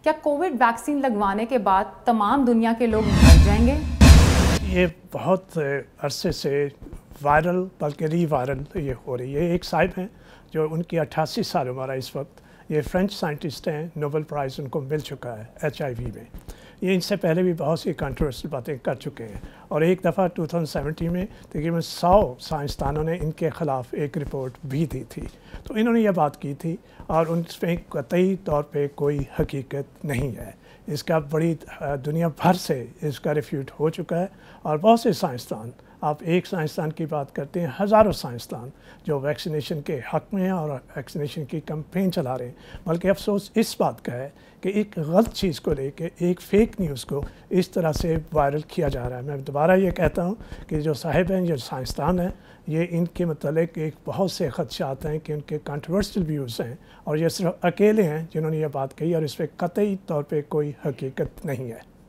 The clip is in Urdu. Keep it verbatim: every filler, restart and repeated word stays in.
کیا کووڈ ویکسین لگوانے کے بعد تمام دنیا کے لوگ مر جائیں گے؟ یہ بہت عرصے سے وائرل بلکہ ری وائرل یہ ہو رہی ہے. ایک صاحب ہیں جو ان کی اٹھاسی سال عمر ہے اس وقت. یہ فرینچ سائنٹسٹ ہیں, نوبل پرائز ان کو مل چکا ہے ایچ آئی وی میں. یہ ان سے پہلے بھی بہت سی کنٹروورشل باتیں کر چکے ہیں, اور ایک دفعہ دو ہزار سترہ میں تقریباً سو سائنسدانوں نے ان کے خلاف ایک رپورٹ بھی دی تھی. تو انہوں نے یہ بات کی تھی, اور ان میں قطعی طور پہ کوئی حقیقت نہیں ہے. اس کا بڑی دنیا بھر سے اس کا ریفیوٹ ہو چکا ہے, اور بہت سے سائنسدان, آپ ایک سائنسدان کی بات کرتے ہیں, ہزاروں سائنسدان جو ویکسینیشن کے حق میں ہیں اور ویکسینیشن کی کمپین چلا رہے ہیں. بلکہ افسوس اس بات کا ہے کہ ایک غلط چیز کو لے کے, ایک فیک نیوز کو اس طرح سے وائرل کیا جا رہا ہے. میں دوبارہ یہ کہتا ہوں کہ جو صاحب ہیں, جو سائنسدان ہیں, یہ ان کے متعلق ایک بہت سے خدشات ہیں کہ ان کے کنٹروورشل ویوز ہیں, اور یہ صرف اکیلے ہیں جنہوں نے یہ بات کہی, اور اس پہ قطعی طور پہ کوئی حقیقت نہیں ہے.